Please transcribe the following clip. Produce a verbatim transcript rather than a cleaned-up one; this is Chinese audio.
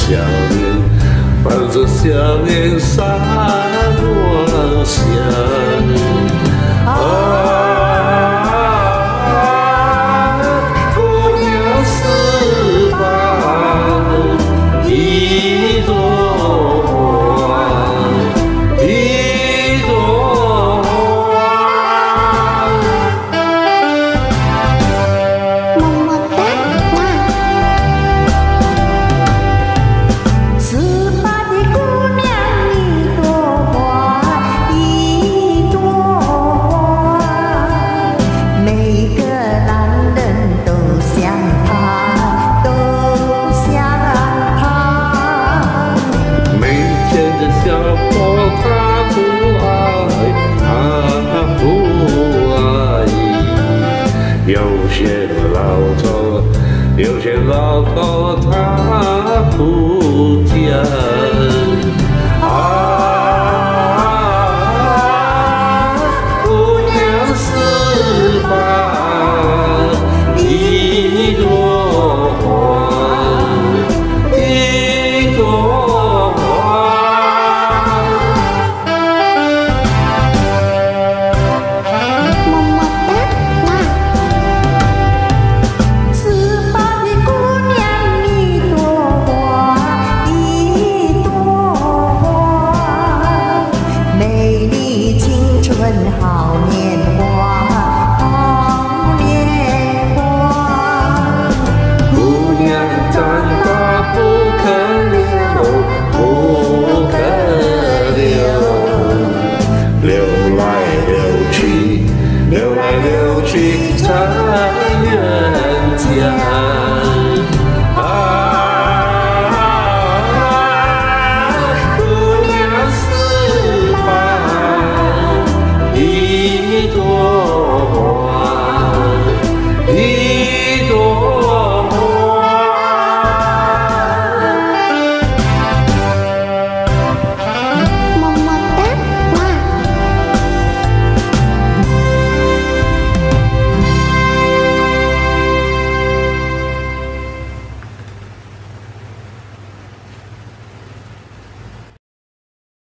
少年，伴着少年三万香。啊，姑娘十八，一朵花，一朵花。 么么哒哒。十八的姑娘一朵花，一朵花，每个男人都想她，都想她。 没钱的小伙他不爱，他不爱。有些老头，有些老头他不